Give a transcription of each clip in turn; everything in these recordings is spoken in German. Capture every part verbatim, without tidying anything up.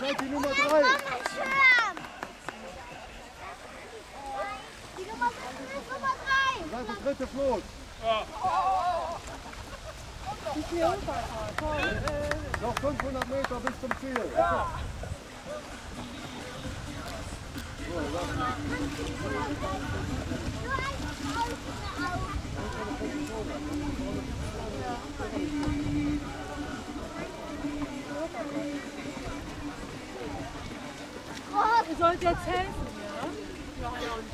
seid die Nummer drei. Die Nummer drei. Seid das dritte Floß. Ja. Noch fünfhundert Meter bis zum Ziel. Ja. So, lass mich. Ihr sollt jetzt helfen, ja?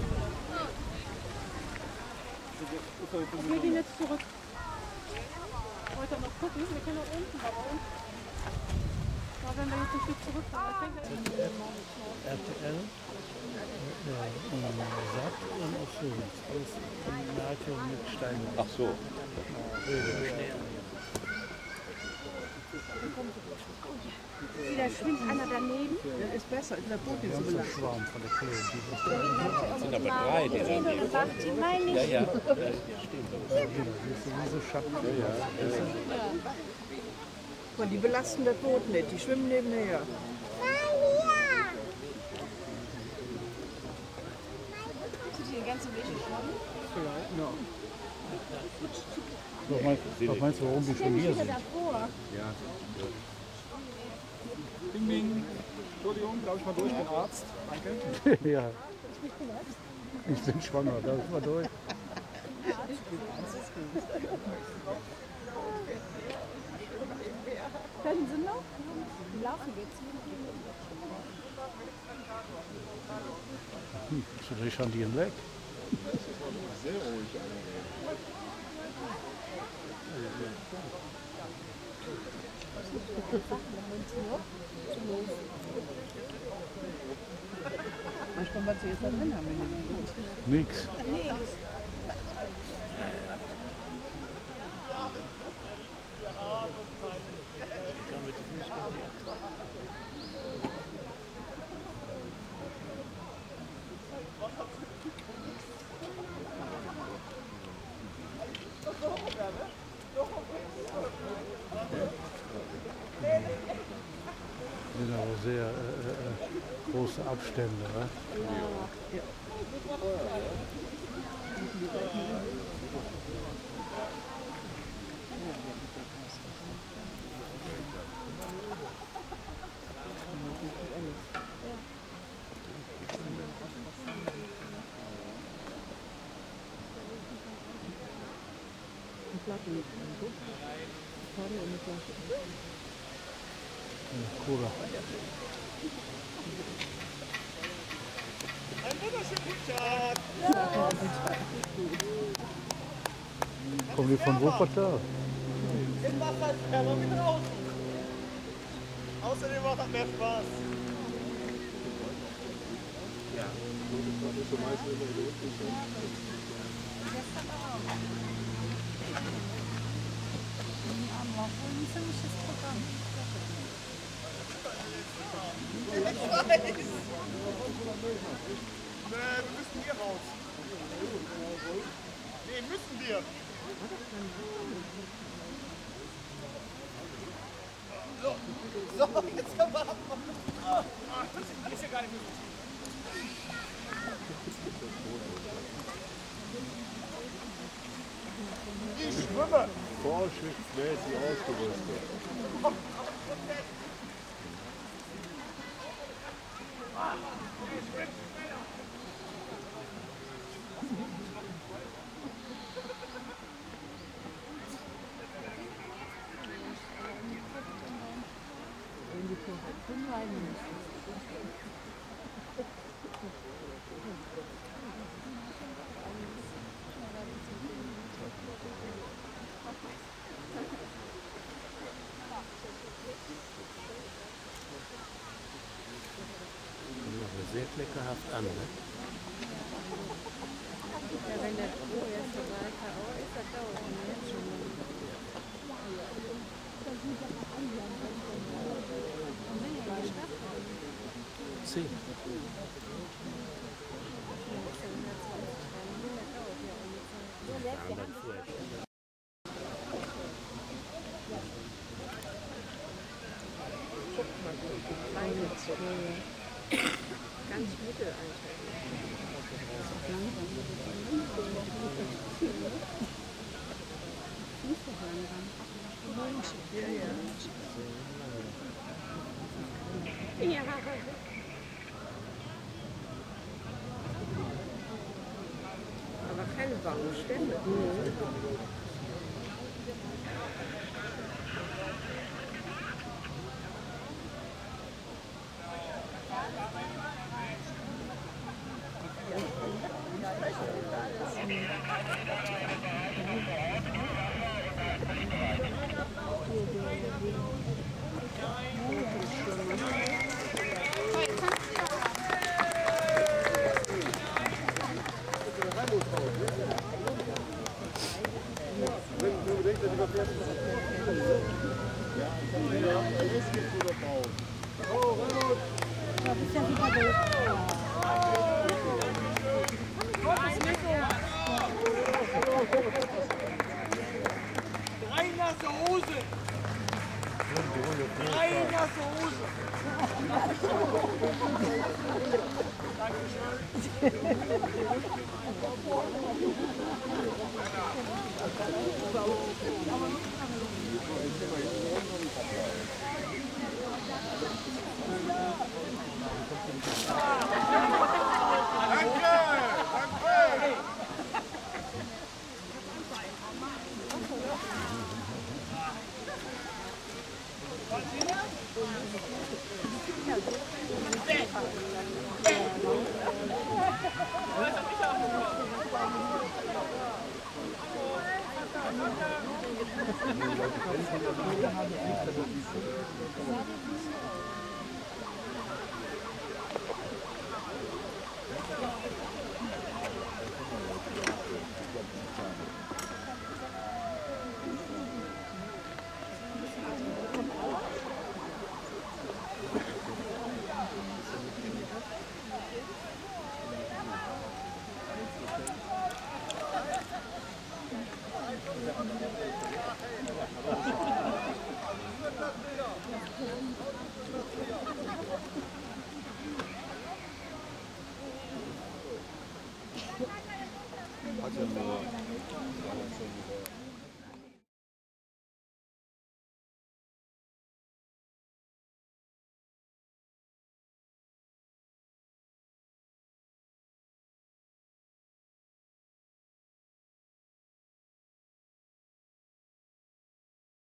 Wir gehen jetzt zurück. Wollt ihr noch gucken? Wir können auch unten, aber unten. Da wenn wir jetzt ein Stück zurückfahren. R T L, äh, Satt und auf so. Alles Kombinate mit Steinen. Ach so. Da schwimmt einer daneben. Der ist besser, in der Boot ist so so Schwarm von der Kohle. Sind aber drei, die da gemacht, die meine ich. Ja, ja. Diese Schatten. Ja, ja. Und die belasten das Boot nicht, die schwimmen nebenher. Sind die den ganzen Weg geschwommen? Vielleicht, no. Was meinst, was meinst du, warum die schon hier sind? Ja. Ding, ding. Entschuldigung, darf ich mal durch? Ich bin Arzt. Danke. Ja. Ich bin schwanger, darf ich mal durch? Können Sie noch? Die laufen jetzt. Hm, so schon die weg. Sehr ruhig. Weißt du, was sie jetzt da drin haben in dem Boot? Nix. Das sind aber sehr äh, äh, große Abstände. Ne? Ja. Eine Flasche mit drin, guck. Farbe und eine Flasche. Cola. Ein wunderschönen guten Tag. Kommen die von Wuppertal? Im Wasser ist wärmer wie draußen. Außerdem macht das mehr Spaß. Ja. Ein ziemliches Programm. Ich weiß. Nee, wir müssen hier raus. Nee, müssen wir. So, so, jetzt können wir abmachen. Ah, das ist ja gar nicht mehr gut. Ich schwimme. Vorschriftsmäßig ausgerüstet. Sehr kleckerhaft an, ne? Ja, wenn der Pro jetzt dabei K O ist, das dauert jetzt schon. Zehn. Eingezogen. Ja. Aber keine Baumstämme. Drei nasse Hose! Drei nasse Hose!